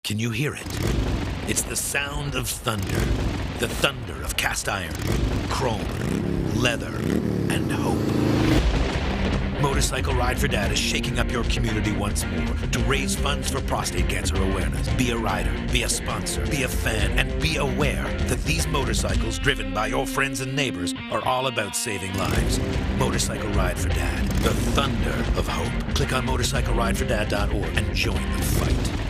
Can you hear it? It's the sound of thunder. The thunder of cast iron, chrome, leather, and hope. Motorcycle Ride for Dad is shaking up your community once more to raise funds for prostate cancer awareness. Be a rider, be a sponsor, be a fan, and be aware that these motorcycles driven by your friends and neighbors are all about saving lives. Motorcycle Ride for Dad, the thunder of hope. Click on motorcycleridefordad.org and join the fight.